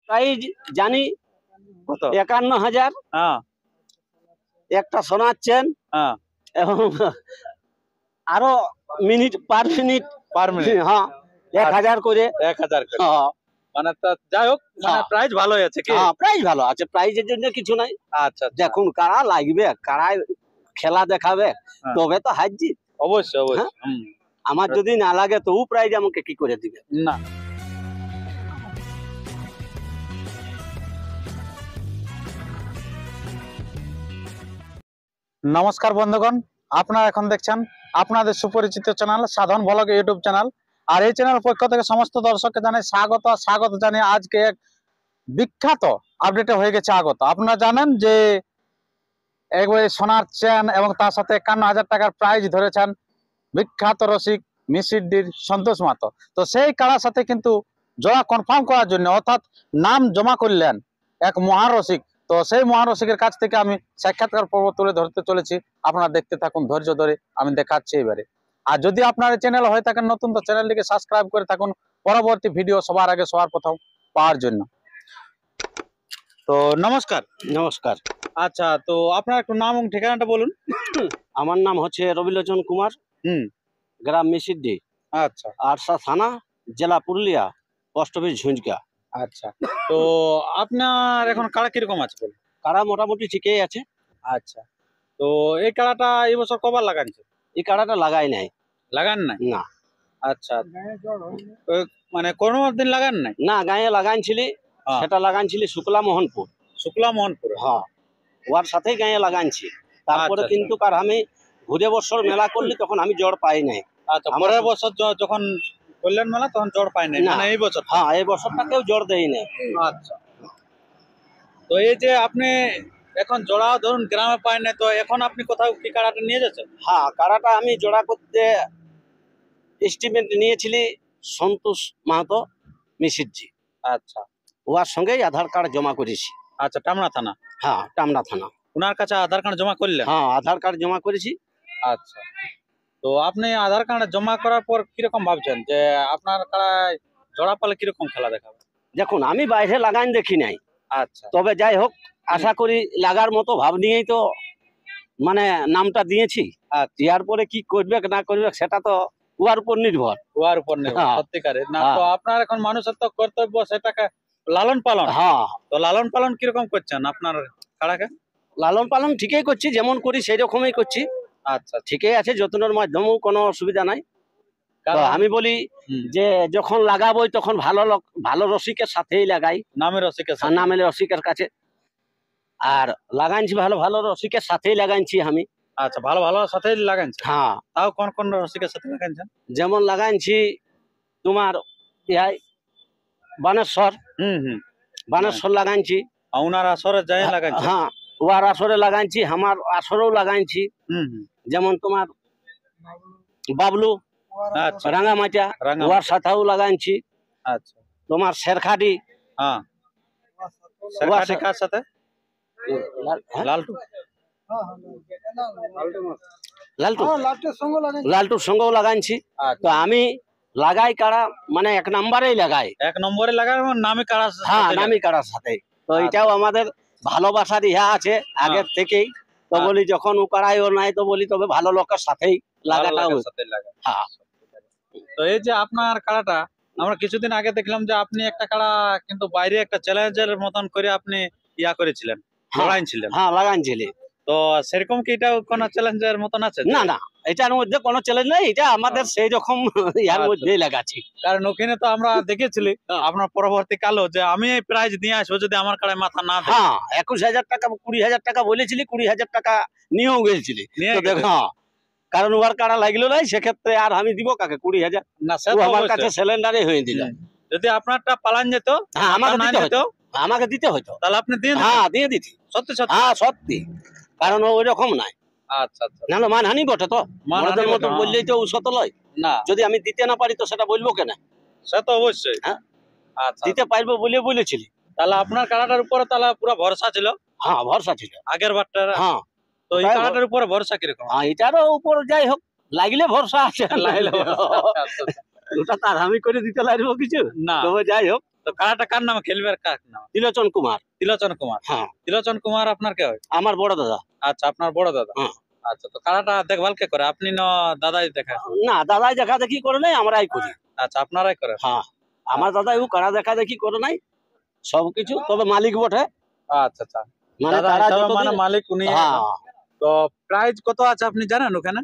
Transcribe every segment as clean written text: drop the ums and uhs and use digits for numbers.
Prize জানি কত? 51,000, হ্যাঁ একটা সোনার চেন হ্যাঁ এবং আরো minute per minute per minute হ্যাঁ 1,000 করে 1000 করে। হ্যাঁ মানে তা যাই হোক, মানে হ্যাঁ। প্রাইস ভালোই আছে কি? হ্যাঁ প্রাইজ ভালো আছে, প্রাইজের জন্য কিছু নাই। আচ্ছা আচ্ছা। দেখুন কারা লাগবে, কারা খেলা দেখাবে, হ্যাঁ। তবে তো হার জিত। অবশ্যই অবশ্যই। হ্যাঁ। হুম। আমার যদি না লাগে তো ও প্রাইজ আমাকে কি করে দিবে? না নমস্কার বন্ধুগণ, আপনারা এখন দেখছেন আপনাদের সুপরিচিত channel Sadhan blog YouTube channel. আর এই চ্যানেল পক্ষ থেকে সমস্ত দর্শককে জানাই স্বাগত জানিয়ে আজকে এক বিখ্যাত আপডেটে হয়ে গেছে আগত। আপনারা জানেন যে একবারে সোনার চেন এবং তার সাথে 51,000 টাকার প্রাইজ ধরেছেন বিখ্যাত রসিক মিসিডির সন্তোষ মাহাতো। তো সেই কারার সাথে কিন্তু জোড়া কনফার্ম করার জন্য অর্থাৎ নাম জমা করলেন এক মহারসিক। তো সেই মহারসিকের কাছ থেকে আমি সাক্ষাৎকার পর্ব তুলে ধরতে চলেছি, আপনারা দেখতে থাকুন ধৈর্য ধরে, আমি দেখাচ্ছি এবারে। আর যদি আপনার চ্যানেল হয়ে থাকেন নতুন, তো চ্যানেলটিকে সাবস্ক্রাইব করে থাকুন পরবর্তী ভিডিও সবার আগে সবার প্রথম পাওয়ার জন্য। তো নমস্কার। নমস্কার, আচ্ছা, তো আপনার একটু নাম এবং ঠিকানাটা বলুন। আমার নাম হচ্ছে রবিলোচন কুমার, হুম। গ্রাম মিসিডি, আচ্ছা আরসা থানা, জেলা পুরুলিয়া, পোস্ট অফিস ঝুঁঝকা। আচ্ছা। তো আপনার এখন কাড়া কিরকম আছে বলুন? কারা মোটামুটি ঠিকই আছে। আচ্ছা, তো এই কাড়াটা এই বছর কবার লাগানছে? এই কাড়াটা লাগাই নাই। লাগান নাই? না আচ্ছা, মানে কোনো দিন লাগান নাই? না, গায়ে লাগাইছিলি, হ্যাঁ। সেটা লাগাইছিলি শুক্লা মোহনপুর। শুক্লা মোহনপুর। হ্যাঁ, ওর সাথেই গায়ে লাগাইছি। তারপরে আচ্ছা, কিন্তু কার আমি ঘুরে বছর মেলা করলি তখন আমি জড় পাই নাই। আচ্ছা, পরের বছর যখন কল্যাণ মেলা তখন জড় পাই নাই, না। মানে এই বছর? হ্যাঁ, এই বছরটা কেউ জড় দেই নাই। আচ্ছা, তো এই যে আপনি এখন জোড়া ধরুন গ্রামে পাই নাই, তো এখন আপনি কোথাও কি কাড়াটা নিয়ে যাচ্ছেন? হ্যাঁ, কারাটা আমি জোড়া করতে এস্টিমেট নিয়েছিলি সন্তোষ মাহাতো মিসিরজি। আচ্ছা ওর সঙ্গেই আধার কার্ড জমা করেছি। আচ্ছা, টামনা থানা। হ্যাঁ, টামনা থানা। ওনার কাছে আধার কার্ড জমা করলেন? হ্যাঁ, আধার কার্ড জমা করেছি। আচ্ছা, তো আপনি আধার কার্ড জমা করার পর কিরকম ভাবছেন যে আপনার কাড়ায় জোড়া পালে কিরকম খেলা দেখাবে? দেখুন আমি বাইরে লাগাইন দেখি নাই, আচ্ছা তবে যাই হোক আশা করি লাগার মতো ভাব নিয়েই তো মানে নামটা দিয়েছি। আর ইয়ার পরে কি করবে না করবে সেটা তো উহার উপর নির্ভর। ওয়ার উপর নেই হ্যাঁ। সত্যিকারে না। হ্যাঁ। তো আপনার এখন মানুষের তো কর্তব্য সেটাকে লালন পালন। হ্যাঁ, তো লালন পালন কিরকম করছেন আপনার কাড়াকে? লালন পালন ঠিকই করছি, যেমন করি সেই রকমই করছি। আচ্ছা, ঠিকই আছে, যত্নের মাধ্যমেও কোনো অসুবিধা নাই। তো কারণ আমি বলি হুম, যে যখন লাগাবোই তখন ভালো রসিকের সাথেই লাগাই, নামের রসিকের আর সাথে। নামের রসিকের কাছে। আর লাগাইছি ভালো রসিকের সাথেই লাগাইছি আমি। আচ্ছা, ভালো ভালো সাথে লাগাইছেন? হ্যাঁ, তাও কোন কোন রসিকের সাথে লাগাইছেন? যেমন লাগাইছি তোমার ইহাই বানেশ্বর, হুম। বানেশ্বর লাগাইছি। ওনার আসরে যাই লাগাইছেন? হ্যাঁ, ওয়ার আসরে লাগাইছি, আমার আসরেও লাগাইছি। হুম। যেমন তোমার বাবলু আচ্ছা রাঙামাটা, রাঙামাটি। ওয়ার সাথেও লাগাইছি। আচ্ছা, তোমার শেরখাটি, হ্যাঁ। ওয়ার সরকারি কার সাথে? হ্যাঁ? লালটু। লালটুর সঙ্গেও লাগাইছি। আচ্ছা, তো আমি লাগাই কারা মানে এক নাম্বারেই লাগাই। এক নম্বরে লাগান এবং নামে কাড়া সাথে হ্যাঁ, লাগান। নামি কারার সাথে। তো আচ্ছা। এটাও আমাদের ভালোবাসার ইহা আছে আগের থেকেই। তো হ্যাঁ। বলি যখন ও কারাই ও নাই তো বলি তবে ভালো লোকের সাথেই ভালো লাগাটা লাগার হোক। সাথে লাগান। হ্যাঁ। তো এই যে আপনার কাড়াটা আমরা কিছুদিন আগে দেখলাম যে আপনি একটা কাড়া কিন্তু বাইরে একটা চ্যালেঞ্জের মতন করে আপনি ইয়া করেছিলেন, লড়াইছিলেন। হ্যাঁ, লাগাইছিলি। তো সেরকম কি এটাও কোন চ্যালেঞ্জের মতন আছে? না না, এটার মধ্যে কোনো চ্যালেঞ্জ নাই, এটা আমাদের সেই রকম ইয়ার আচ্ছা। মধ্যেই লাগাচ্ছি। কারণ ওখানে তো আমরা দেখেছিলি আপনার পরবর্তী কালো যে আমি এই প্রাইজ নিয়ে আসবো যদি আমার কাড়ায় মাথা না দেয়। হ্যাঁ, 21,000 টাকা 20,000 টাকা বলেছিলি, 20,000 টাকা নিয়েও গেছিলি। নিয়ে তো গেছে। দেখো, হ্যাঁ, কারণ ওর কাড়া লাগলো নাই, সেক্ষেত্রে আর আমি দিব কাকে 20,000? না সে ও তো আমার অবশ্যই। কাছে সিলিন্ডারে হয়ে দিল। যদি আপনারটা পালান যেত, হ্যাঁ, আমাকে না দিতে যেত, হতো, আমাকে দিতে হতো। তাহলে আপনি দিয়ে দিতেন। হ্যাঁ, দিয়ে দিতি। সত্যি সত্যি। হ্যাঁ, সত্যি, কারণ ও ওই রকম নাই। আচ্ছা আচ্ছা। নাহলে মানহানি বটে তো, মানহানি মরদের মতো বটে, হ্যাঁ। বললেই তো ঔষধ লয়। না যদি আমি দিতে না পারি তো সেটা বলবো কেন? সে তো অবশ্যই। হ্যাঁ। আচ্ছা, দিতে পারবো বলে বলেছিলি। তাহলে আপনার কাড়াটার উপরে তাহলে পুরো ভরসা ছিল হ্যাঁ, ভরসা ছিল। আগের বারটার। হ্যাঁ, তো এই ওটাই কাড়াটার উপরে ভরসা কিরকম? হ্যাঁ, এটারও উপর যাই হোক লাগলে ভরসা আছে। লাইলে ভরসা। আচ্ছা, আচ্ছা। ওটা তার আমি করে দিতে লাগবো কিছু। না তবে যাই হোক তো খেলাটা কার নামে খেলবে আর কার নামে? ত্রিলোচন কুমার। ত্রিলোচন কুমার। হ্যাঁ, ত্রিলোচন কুমার আপনার কে হয়? আমার বড় দাদা। আচ্ছা, আপনার বড় দাদা। হ্যাঁ। আচ্ছা, তো খেলাটা দেখভাল কে করে, আপনি না দাদাই দেখা? না, দাদাই দেখা দেখি করে নাই, আমরাই করি। আচ্ছা, আপনারাই করে। হ্যাঁ, আমার দাদা এও কারা দেখা দেখি করে নাই সবকিছু, তবে মালিক বটে। আচ্ছা আচ্ছা, মানে দাদা তারা হিসাবে যতদিন- মানে মালিক উনি। হ্যাঁ, তো প্রাইজ কত আছে আপনি জানেন ওখানে?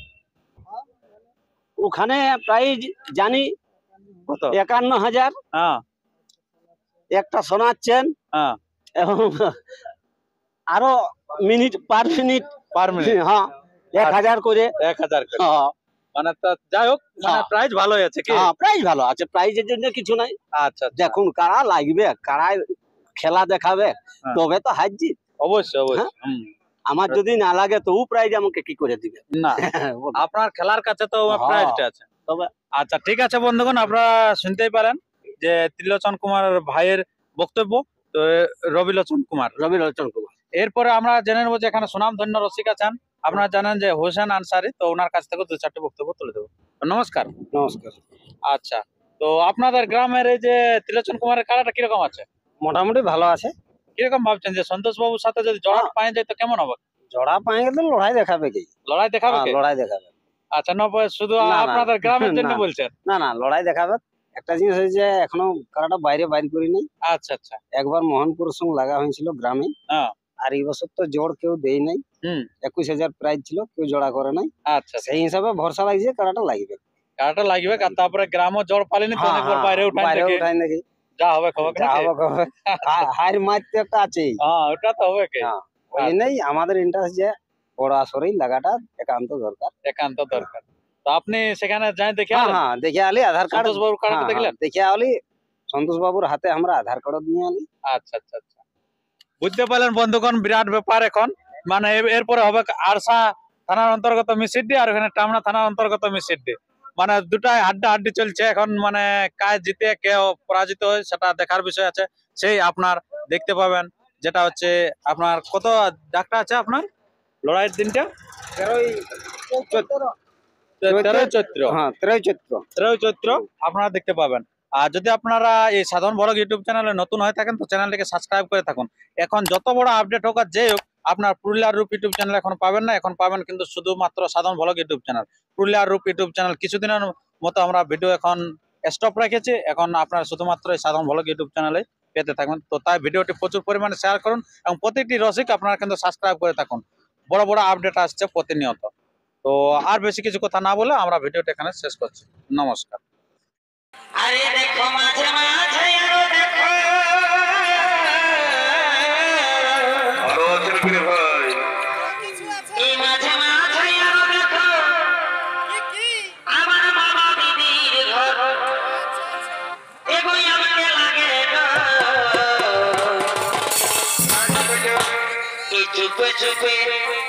ওখানে প্রাইজ জানি কত? 51,000, হ্যাঁ একটা সোনার চেন, হ্যাঁ, এবং আরো minute per minute, per minute হ্যাঁ 1,000 করে। 1000 করে। হ্যাঁ, মানে তা যাই হোক, মানে হ্যাঁ। প্রাইজ ভালোই আছে কি? হ্যাঁ, প্রাইজ ভালো আছে, প্রাইজের জন্য কিছু নাই। আচ্ছা আচ্ছা, দেখুন কারা লাগবে, কারা খেলা দেখাবে, হ্যাঁ। তবে তো হার জিত। অবশ্যই অবশ্যই। হ্যাঁ। হুম। আমার যদি না লাগে তো ও প্রাইজ আমাকে কি করে দিবে? না, আপনার খেলার কাছে তো হ্যাঁ। প্রাইজটা আছে। তবে আচ্ছা ঠিক আছে বন্ধুগণ, আপনারা শুনতেই পারেন যে ত্রিলোচন কুমার ভাইয়ের বক্তব্য। তো রবিলোচন কুমার। রবিলোচন কুমার। এরপরে আমরা জেনে নেবো যে এখানে সুনামধন্য রসিক আছেন, আপনারা জানেন যে হোসেন আনসারি, তো ওনার কাছ থেকে 2-4টি বক্তব্য তুলে দেবো। তো নমস্কার। নমস্কার। আচ্ছা, তো আপনাদের গ্রামের এই যে ত্রিলোচন কুমারের খেলাটা কিরকম আছে? মোটামুটি ভালো আছে। কিরকম ভাবছেন যে সন্তোষ বাবুর সাথে যদি জড়াটা পাওয়া যায় তো কেমন হবে? জড়া পায়ে গেলে লড়াই দেখাবে কি? লড়াই দেখাবে হ্যাঁ, কে? লড়াই দেখাবে। আচ্ছা, না শুধু না, না। আপনাদের গ্রামের জন্য না। বলছেন? না না, লড়াই দেখাবে। একটা জিনিস হয়েছে, এখনো কারাটা বাইরে করি নাই। আচ্ছা আচ্ছা। একবার মোহনপুরের সঙ্গে লাগা হয়েছিল গ্রামে। হ্যাঁ। আর এই বছর তো জোড় কেউ দেয় নাই। হুম। 21,000 প্রাইজ ছিল, কেউ জোড়া করে নাই। আচ্ছা, সেই হিসাবে ভরসা লাগছে কারাটা লাগবে। কারাটা লাগবে, আর তারপরে গ্রামও জড় পালিনি তো অনেকবার বাইরে উঠাই বাইরে থেকে উঠাই নাকি যা হবে খবর যা হবে হবে। হার মারতে একটা আছেই। হ্যাঁ, ওটা তো হবে কি? হ্যাঁ, ওই জন্যই আমাদের ইন্টারেস্ট যে বড় আসরেই লাগাটা একান্ত দরকার। একান্ত দরকার। তো আপনি সেখানে যাই দেখে হ্যাঁ আলেন? হ্যাঁ, দেখে আলি আধার কার্ড। সন্তোষ বাবুর কারাটা দেখলেন? দেখে আলি সন্তোষ বাবুর হাতে আমরা আধার কার্ড দিয়ে আলি। আচ্ছা আচ্ছা আচ্ছা, বুঝতে পারলেন বন্ধুগণ, বিরাট ব্যাপার এখন। মানে এরপরে হবে আরসা থানার অন্তর্গত মিসিডি, আর ওখানে টামনা থানার অন্তর্গত মিসিডি। মানে দুটাই হাড্ডাহাড্ডি চলছে এখন। মানে কায় জিতে কে পরাজিত হয় সেটা দেখার বিষয় আছে। সেই আপনার দেখতে পাবেন, যেটা হচ্ছে আপনার কত ডাকটা আছে আপনার লড়াইয়ের দিনটা? 13 চৈত্র। হ্যাঁ, 13 চৈত্র। 13 চৈত্র আপনারা দেখতে পাবেন। আর যদি আপনারা এই সাধারণ ব্লগ ইউটিউব চ্যানেলে নতুন হয়ে থাকেন তো চ্যানেলটিকে সাবস্ক্রাইব করে থাকুন। এখন যত বড় আপডেট হোক আর যে হোক, আপনার পুরুলিয়ার রূপ ইউটিউব চ্যানেল এখন পাবেন না, এখন পাবেন কিন্তু শুধুমাত্র সাধারণ ব্লগ ইউটিউব চ্যানেল, পুরুলিয়ার রূপ ইউটিউব চ্যানেল। কিছুদিনের মতো আমরা ভিডিও এখন স্টপ রেখেছি, এখন আপনারা শুধুমাত্র এই সাধারণ ব্লগ ইউটিউব চ্যানেলে পেতে থাকবেন। তো তাই ভিডিওটি প্রচুর পরিমাণে শেয়ার করুন এবং প্রতিটি রসিক আপনারা কিন্তু সাবস্ক্রাইব করে থাকুন। বড় বড় আপডেট আসছে প্রতিনিয়ত। তো আর বেশি কিছু কথা না বলে আমরা ভিডিওটা এখানে শেষ করছি। নমস্কার। আরে দেখো মাঝে মাঝে আরো দেখো এই মাঝে মাঝে আরো দেখো আমার মামা দিদির ঘর এগোই আমাকে লাগে গো এই চুপে চুপে